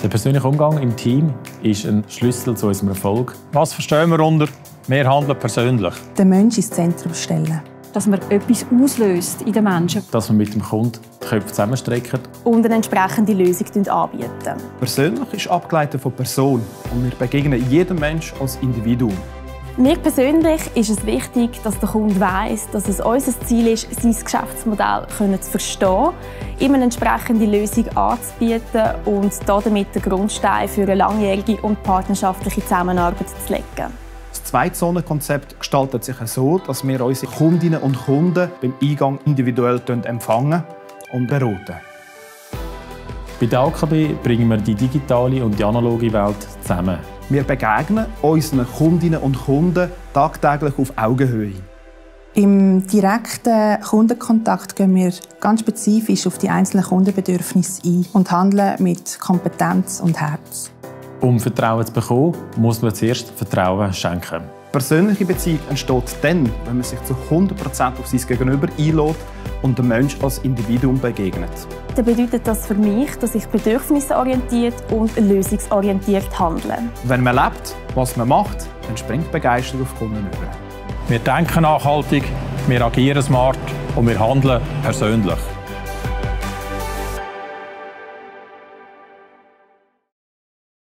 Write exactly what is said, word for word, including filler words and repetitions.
Der persönliche Umgang im Team ist ein Schlüssel zu unserem Erfolg. Was verstehen wir unter «Wir handeln persönlich»? Den Menschen ins Zentrum stellen. Dass man etwas auslöst in den Menschen. Dass wir mit dem Kunden die Köpfe zusammenstrecken. Und eine entsprechende Lösung anbieten. Persönlich ist abgeleitet von Person und wir begegnen jedem Menschen als Individuum. Mir persönlich ist es wichtig, dass der Kunde weiss, dass es unser Ziel ist, sein Geschäftsmodell zu verstehen, ihm eine entsprechende Lösung anzubieten und damit den Grundstein für eine langjährige und partnerschaftliche Zusammenarbeit zu legen. Das Zwei-Zonen-Konzept gestaltet sich so, dass wir unsere Kundinnen und Kunden beim Eingang individuell empfangen und beraten. Bei der A K B bringen wir die digitale und die analoge Welt zusammen. Wir begegnen unseren Kundinnen und Kunden tagtäglich auf Augenhöhe. Im direkten Kundenkontakt gehen wir ganz spezifisch auf die einzelnen Kundenbedürfnisse ein und handeln mit Kompetenz und Herz. Um Vertrauen zu bekommen, muss man zuerst Vertrauen schenken. Persönliche Beziehung entsteht dann, wenn man sich zu hundert Prozent auf sein Gegenüber einlässt und dem Menschen als Individuum begegnet. Das bedeutet das für mich, dass ich bedürfnisorientiert und lösungsorientiert handle. Wenn man lebt, was man macht, dann springt Begeisterung auf Kunden über. Wir denken nachhaltig, wir agieren smart und wir handeln persönlich.